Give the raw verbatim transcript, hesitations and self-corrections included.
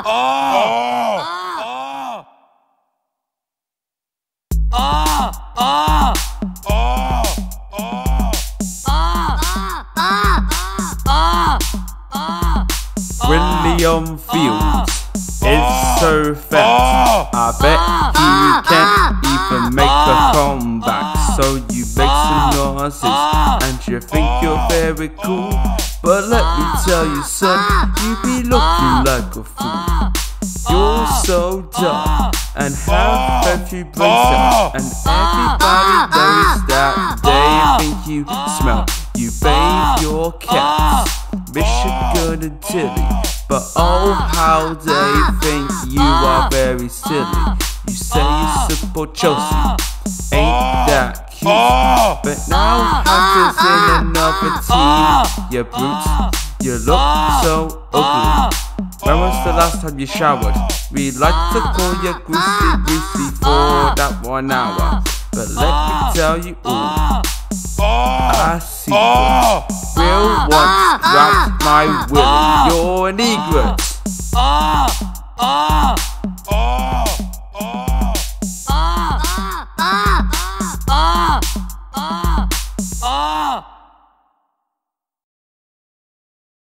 William Fields is so fat, I bet he can't even make a comeback. So you make some noises and you think you're very cool, but let me tell you son, you be looking like a fool. You're so dumb and have every brain cell, and everybody knows that they think you smell. You bathe your cats, Michigan and Tilly, but oh how they think you are very silly. You say you support Chelsea, ain't that cute? But now Hunter's in another team. You brutes, you look so ugly. When was the last time you showered? We like to call you greasy greasy for that one hour, but let me tell you all, I see what real ones grab my willy. You're an egret.